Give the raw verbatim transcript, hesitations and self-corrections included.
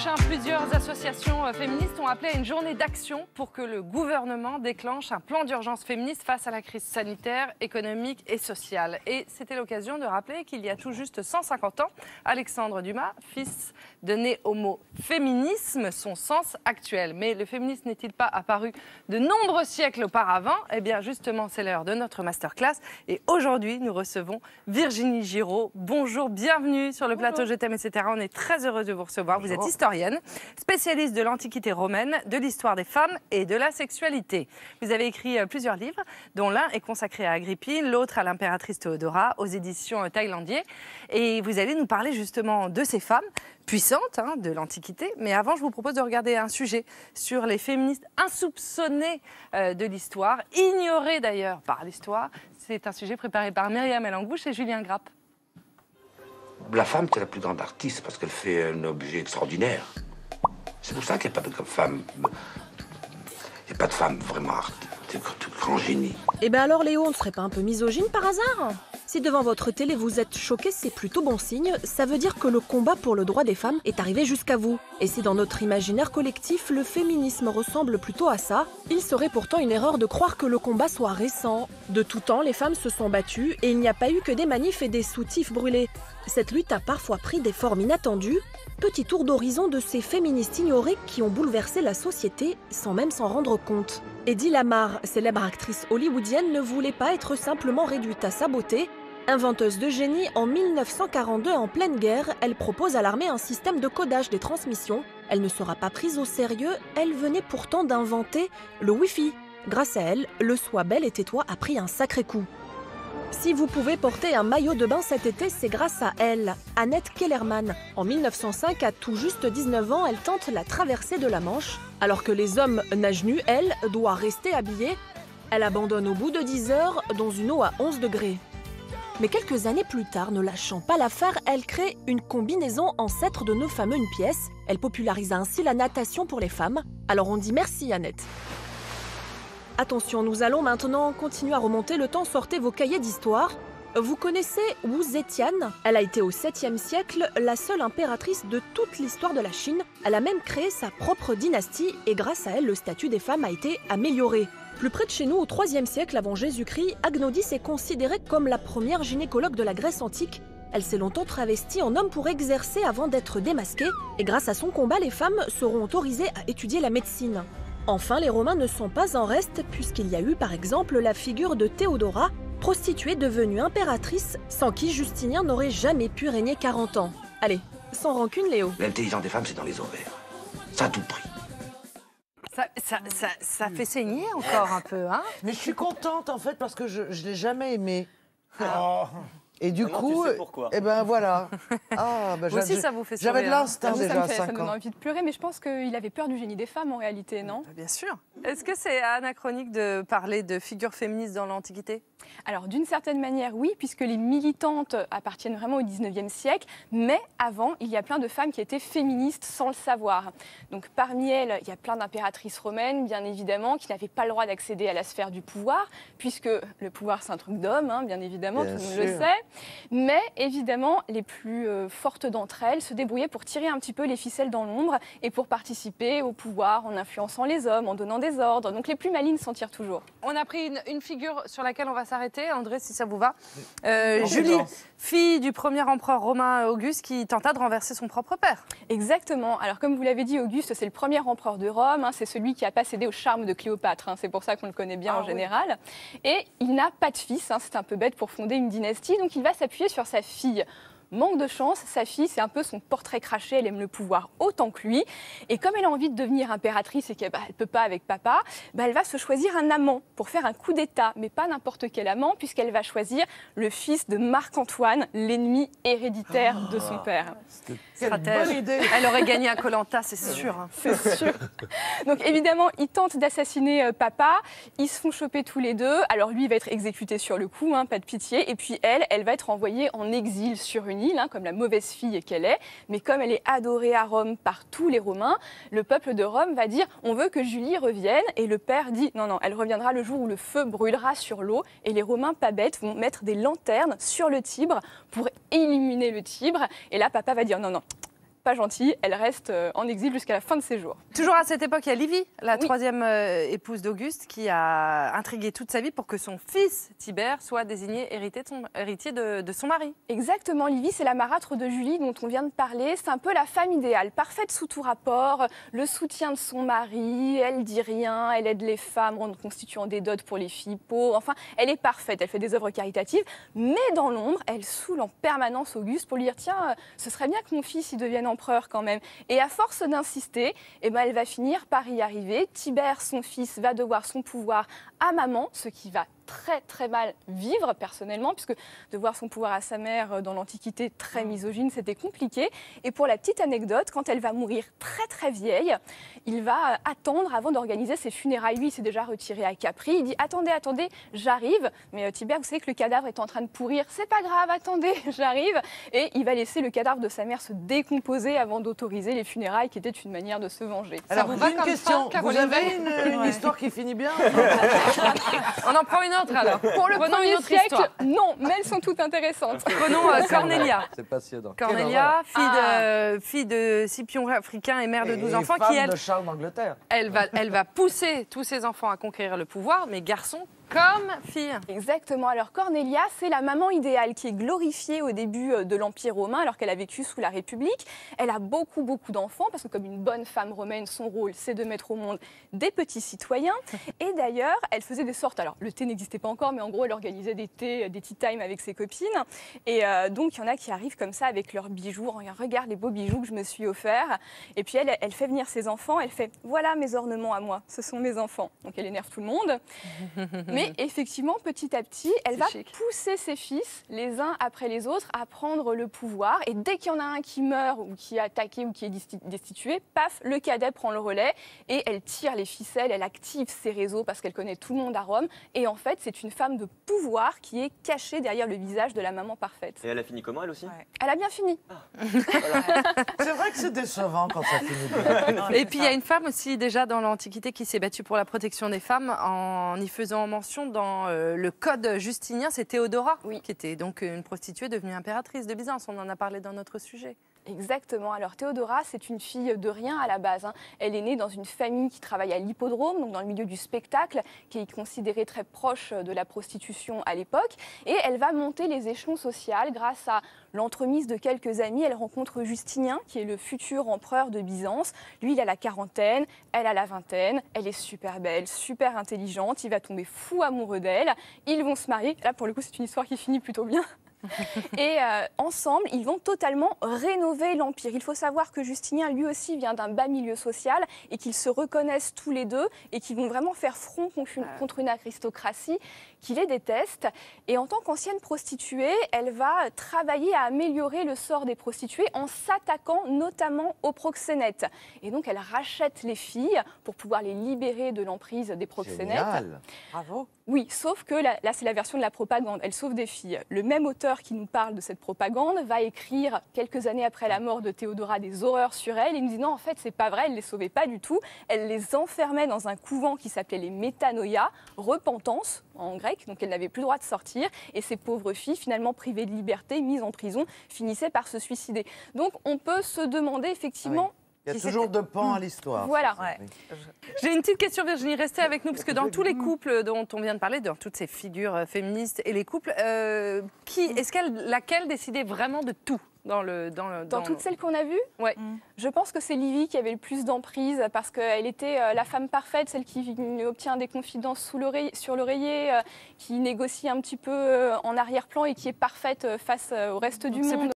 prochain, plusieurs associations féministes ont appelé à une journée d'action pour que le gouvernement déclenche un plan d'urgence féministe face à la crise sanitaire, économique et sociale. Et c'était l'occasion de rappeler qu'il y a tout juste cent cinquante ans, Alexandre Dumas, fils de néo-homo-féminisme, son sens actuel. Mais le féminisme n'est-il pas apparu de nombreux siècles auparavant? Eh bien justement, c'est l'heure de notre masterclass. Et aujourd'hui, nous recevons Virginie Giraud. Bonjour, bienvenue sur le Bonjour. plateau Je t'aime, et cetera. On est très heureux de vous recevoir. Vous êtes historienne, spécialiste de l'Antiquité romaine, de l'histoire des femmes et de la sexualité. Vous avez écrit plusieurs livres, dont l'un est consacré à Agrippine, l'autre à l'impératrice Théodora, aux éditions Taillandier. Et vous allez nous parler justement de ces femmes puissantes hein, de l'Antiquité. Mais avant, je vous propose de regarder un sujet sur les féministes insoupçonnées euh, de l'histoire, ignorées d'ailleurs par l'histoire. C'est un sujet préparé par Myriam Elangouche et Julien Grappe. La femme, c'est la plus grande artiste parce qu'elle fait un objet extraordinaire. C'est pour ça qu'il n'y a pas de femme. Il n'y a pas de femme vraiment artiste, de grand génie. Eh ben alors Léo, on ne serait pas un peu misogyne par hasard? Si devant votre télé vous êtes choqué, c'est plutôt bon signe. Ça veut dire que le combat pour le droit des femmes est arrivé jusqu'à vous. Et si dans notre imaginaire collectif, le féminisme ressemble plutôt à ça, il serait pourtant une erreur de croire que le combat soit récent. De tout temps, les femmes se sont battues et il n'y a pas eu que des manifs et des soutifs brûlés. Cette lutte a parfois pris des formes inattendues. Petit tour d'horizon de ces féministes ignorées qui ont bouleversé la société sans même s'en rendre compte. Eddie Lamar, célèbre actrice hollywoodienne, ne voulait pas être simplement réduite à sa beauté. Inventeuse de génie, en mille neuf cent quarante-deux, en pleine guerre, elle propose à l'armée un système de codage des transmissions. Elle ne sera pas prise au sérieux, elle venait pourtant d'inventer le Wi-Fi. Grâce à elle, le Sois belle et tais-toi a pris un sacré coup. Si vous pouvez porter un maillot de bain cet été, c'est grâce à elle, Annette Kellerman. En mille neuf cent cinq, à tout juste dix-neuf ans, elle tente la traversée de la Manche. Alors que les hommes nagent nus, elle doit rester habillée. Elle abandonne au bout de dix heures dans une eau à onze degrés. Mais quelques années plus tard, ne lâchant pas l'affaire, elle crée une combinaison ancêtre de nos fameux une pièce. Elle popularisa ainsi la natation pour les femmes. Alors on dit merci Annette. Attention, nous allons maintenant continuer à remonter le temps, sortez vos cahiers d'histoire. Vous connaissez Wu Zetian? Elle a été au septième siècle la seule impératrice de toute l'histoire de la Chine. Elle a même créé sa propre dynastie et grâce à elle, le statut des femmes a été amélioré. Plus près de chez nous, au troisième siècle avant Jésus-Christ, Agnodis est considérée comme la première gynécologue de la Grèce antique. Elle s'est longtemps travestie en homme pour exercer avant d'être démasquée, et grâce à son combat, les femmes seront autorisées à étudier la médecine. Enfin, les Romains ne sont pas en reste, puisqu'il y a eu par exemple la figure de Théodora, prostituée devenue impératrice, sans qui Justinien n'aurait jamais pu régner quarante ans. Allez, sans rancune Léo. L'intelligence des femmes, c'est dans les ovaires. Ça a tout pris. Ça, ça, ça, ça fait saigner encore un peu, hein? Mais je suis contente en fait parce que je ne l'ai jamais aimé. Oh. Et du Maintenant, coup, tu sais pourquoi. eh ben voilà. Ah, bah, Vous aussi, ça vous fait sourire. J'avais de l'instinct Moi, ça déjà me à fait, ça cinq me donne ans. envie de pleurer, mais je pense qu'il avait peur du génie des femmes en réalité, non? Bien sûr. Est-ce que c'est anachronique de parler de figures féministes dans l'Antiquité? Alors d'une certaine manière, oui, puisque les militantes appartiennent vraiment au dix-neuvième siècle, mais avant, il y a plein de femmes qui étaient féministes sans le savoir. Donc parmi elles, il y a plein d'impératrices romaines, bien évidemment, qui n'avaient pas le droit d'accéder à la sphère du pouvoir, puisque le pouvoir c'est un truc d'homme, hein, bien évidemment, Bien tout le monde sûr. le sait. Mais évidemment, les plus euh, fortes d'entre elles se débrouillaient pour tirer un petit peu les ficelles dans l'ombre et pour participer au pouvoir en influençant les hommes, en donnant des ordres. Donc les plus malines s'en tirent toujours. On a pris une, une figure sur laquelle on va s'arrêter, André, si ça vous va. Euh, Julie, fille du premier empereur romain Auguste qui tenta de renverser son propre père. Exactement. Alors comme vous l'avez dit, Auguste, c'est le premier empereur de Rome, hein, c'est celui qui n'a pas cédé au charme de Cléopâtre, hein, c'est pour ça qu'on le connaît bien Ah, en oui. général. Et il n'a pas de fils, hein, c'est un peu bête pour fonder une dynastie, donc il va s'appuyer sur sa fille. Manque de chance, sa fille, c'est un peu son portrait craché, elle aime le pouvoir autant que lui. Et comme elle a envie de devenir impératrice et qu'elle ne bah, peut pas avec papa, bah, elle va se choisir un amant pour faire un coup d'État, mais pas n'importe quel amant, puisqu'elle va choisir le fils de Marc-Antoine, l'ennemi héréditaire de son père. Quelle Stratège. bonne idée. Elle aurait gagné à Koh Lanta, c'est sûr. hein. C'est sûr. Donc évidemment, ils tentent d'assassiner euh, papa. Ils se font choper tous les deux. Alors lui, il va être exécuté sur le coup, hein, pas de pitié. Et puis elle, elle va être envoyée en exil sur une île, hein, comme la mauvaise fille qu'elle est. Mais comme elle est adorée à Rome par tous les Romains, le peuple de Rome va dire « on veut que Julie revienne ». Et le père dit « non, non, elle reviendra le jour où le feu brûlera sur l'eau ». Et les Romains, pas bêtes, vont mettre des lanternes sur le Tibre pour illuminer le Tibre. Et là, papa va dire « non, non, pas gentille, elle reste euh, en exil jusqu'à la fin de ses jours. Toujours à cette époque, il y a Livie, la Oui. troisième euh, épouse d'Auguste, qui a intrigué toute sa vie pour que son fils, Tibère, soit désigné héritier de son, héritier de, de son mari. Exactement, Livie, c'est la marâtre de Julie dont on vient de parler. C'est un peu la femme idéale, parfaite sous tout rapport, le soutien de son mari, elle dit rien, elle aide les femmes en constituant des dots pour les filles pauvres. Enfin, elle est parfaite, elle fait des œuvres caritatives, mais dans l'ombre, elle saoule en permanence Auguste pour lui dire « Tiens, euh, ce serait bien que mon fils y devienne empereur quand même ». Et à force d'insister, eh ben, elle va finir par y arriver. Tibère, son fils, va devoir son pouvoir à maman, ce qui va très très mal vivre personnellement, puisque de voir son pouvoir à sa mère dans l'Antiquité très misogyne, c'était compliqué. Et pour la petite anecdote, quand elle va mourir très très vieille, il va attendre avant d'organiser ses funérailles. Lui, il s'est déjà retiré à Capri. Il dit « Attendez, attendez, j'arrive ». Mais euh, Tibère, vous savez que le cadavre est en train de pourrir. « C'est pas grave, attendez, j'arrive ». Et il va laisser le cadavre de sa mère se décomposer avant d'autoriser les funérailles, qui était une manière de se venger. Alors, vous va une comme question. ça, Vous Caroline avez une, Bell une Ouais. histoire qui finit bien? On en prend une autre alors. Pour le Prenons une premier autre siècle, histoire. non, mais elles sont toutes intéressantes. Prenons euh, Cornélia. C'est passionnant. Cornélia, fille, Ah. de, fille de Scipion africain et mère de douze Et enfants, femme qui elle, de Charles d'Angleterre. elle, va, elle va pousser tous ses enfants à conquérir le pouvoir, mais garçon comme fille. Exactement. Alors Cornélia, c'est la maman idéale qui est glorifiée au début de l'Empire romain alors qu'elle a vécu sous la République. Elle a beaucoup, beaucoup d'enfants parce que comme une bonne femme romaine, son rôle, c'est de mettre au monde des petits citoyens. Et d'ailleurs, elle faisait des sortes. Alors le thé n'existait pas encore, mais en gros, elle organisait des thés, des tea time avec ses copines. Et euh, donc, il y en a qui arrivent comme ça avec leurs bijoux. Regarde les beaux bijoux que je me suis offerts. Et puis elle, elle fait venir ses enfants. Elle fait, voilà mes ornements à moi. Ce sont mes enfants. Donc elle énerve tout le monde. Mais Mais effectivement, petit à petit, elle va chic. pousser ses fils, les uns après les autres, à prendre le pouvoir. Et dès qu'il y en a un qui meurt ou qui est attaqué ou qui est desti- destitué, paf, le cadet prend le relais et elle tire les ficelles, elle active ses réseaux parce qu'elle connaît tout le monde à Rome. Et en fait, c'est une femme de pouvoir qui est cachée derrière le visage de la maman parfaite. Et elle a fini comment, elle aussi? Ouais. Elle a bien fini. C'est vrai que c'est décevant quand ça finit bien. Et puis il y a une femme aussi déjà dans l'Antiquité qui s'est battue pour la protection des femmes en y faisant mention dans euh, le code justinien, c'est Théodora, Oui. qui était donc une prostituée devenue impératrice de Byzance. On en a parlé dans notre sujet. Exactement. Alors Théodora, c'est une fille de rien à la base, hein. Elle est née dans une famille qui travaille à l'hippodrome, donc dans le milieu du spectacle, qui est considérée très proche de la prostitution à l'époque. Et elle va monter les échelons sociaux grâce à l'entremise de quelques amis. Elle rencontre Justinien, qui est le futur empereur de Byzance. Lui, il a la quarantaine, elle a la vingtaine. Elle est super belle, super intelligente. Il va tomber fou amoureux d'elle. Ils vont se marier. Là, pour le coup, c'est une histoire qui finit plutôt bien. Et euh, ensemble, ils vont totalement rénover l'Empire. Il faut savoir que Justinien, lui aussi, vient d'un bas milieu social et qu'ils se reconnaissent tous les deux et qu'ils vont vraiment faire front contre une, contre une aristocratie qui les déteste. Et en tant qu'ancienne prostituée, elle va travailler à améliorer le sort des prostituées en s'attaquant notamment aux proxénètes. Et donc, elle rachète les filles pour pouvoir les libérer de l'emprise des proxénètes. Génial. Bravo. Oui, sauf que là, là c'est la version de la propagande. Elle sauve des filles. Le même auteur qui nous parle de cette propagande va écrire quelques années après la mort de Théodora des horreurs sur elle. Et il nous dit non, en fait, c'est pas vrai, elle les sauvait pas du tout. Elle les enfermait dans un couvent qui s'appelait les Métanoïa, repentance en grec, donc elle n'avait plus le droit de sortir. Et ces pauvres filles, finalement privées de liberté, mises en prison, finissaient par se suicider. Donc on peut se demander effectivement. Oui. Il y a Si toujours c'était- deux pans à l'histoire. Voilà. Ouais. J'ai une petite question, Virginie, restez avec nous, parce que dans tous les couples dont on vient de parler, dans toutes ces figures euh, féministes et les couples, euh, qui, est-ce qu'elle, laquelle décidait vraiment de tout dans le dans le Dans dans- toutes celles qu'on a vues, Ouais. je pense que c'est Livie qui avait le plus d'emprise parce qu'elle était euh, la femme parfaite, celle qui obtient des confidences sous l'oreiller, sur l'oreiller, euh, qui négocie un petit peu euh, en arrière-plan et qui est parfaite euh, face euh, au reste du C'est monde.